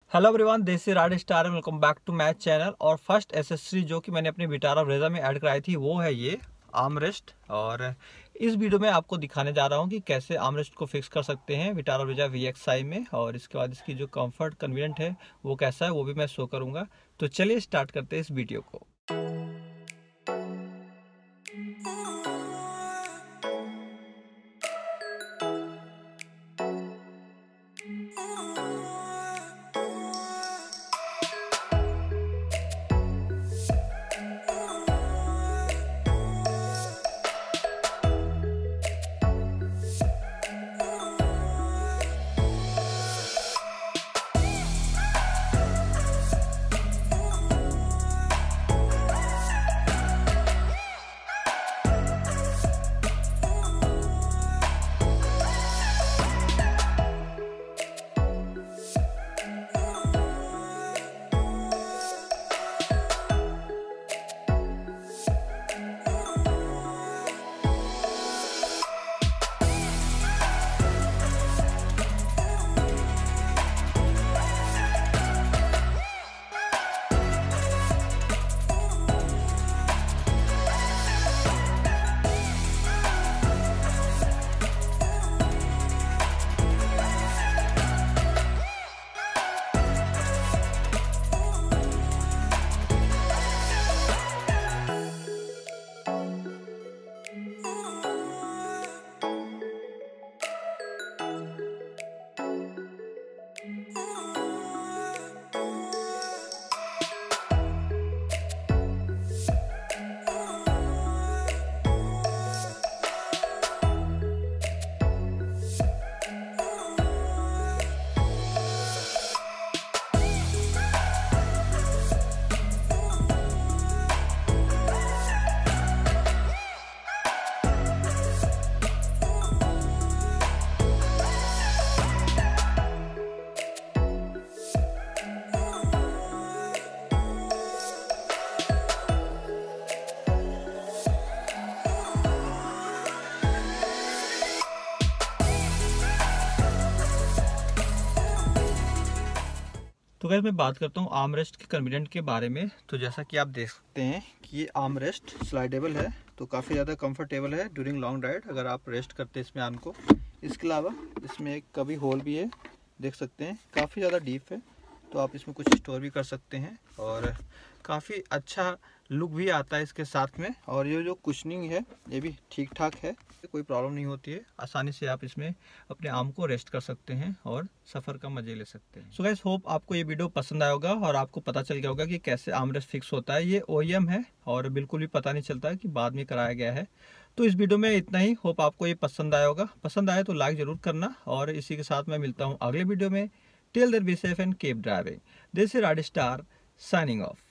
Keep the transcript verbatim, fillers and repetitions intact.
Hello everyone, this is Rad Star and welcome back to my channel. और first accessory जो कि मैंने अपने विटारा ब्रेजा में ऐड कराई थी वो है ये आर्मरेस्ट। और इस वीडियो में आपको दिखाने जा रहा हूँ कि कैसे आर्मरेस्ट को फिक्स कर सकते हैं Vitara Brezza V X I में, और इसके बाद इसकी जो कंफर्ट कन्वीनियंट है वो कैसा है वो भी मैं शो करूँगा। तो चलिए स्टार्ट करते हैं इस वीडियो को। तो गाइस मैं बात करता हूँ आर्मरेस्ट के कन्वीनियंट के बारे में। तो जैसा कि आप देख सकते हैं कि ये आर्मरेस्ट स्लाइडेबल है, तो काफ़ी ज़्यादा कंफर्टेबल है ड्यूरिंग लॉन्ग राइड अगर आप रेस्ट करते हैं इसमें आर्म को। इसके अलावा इसमें एक कभी होल भी है, देख सकते हैं काफ़ी ज़्यादा डीप है, तो आप इसमें कुछ स्टोर भी कर सकते हैं और काफ़ी अच्छा लुक भी आता है इसके साथ में। और ये जो कुशनिंग है ये भी ठीक ठाक है, कोई प्रॉब्लम नहीं होती है, आसानी से आप इसमें अपने आर्म को रेस्ट कर सकते हैं और सफ़र का मजे ले सकते हैं। सो गाइस होप आपको ये वीडियो पसंद आया होगा और आपको पता चल गया होगा कि कैसे आर्मरेस्ट फिक्स होता है। ये ओ ई एम है और बिल्कुल भी पता नहीं चलता है कि बाद में कराया गया है। तो इस वीडियो में इतना ही, होप आपको ये पसंद आया होगा। पसंद आया तो लाइक ज़रूर करना, और इसी के साथ मैं मिलता हूँ अगले वीडियो में। Till then be safe and keep driving. This is Rad Star signing of.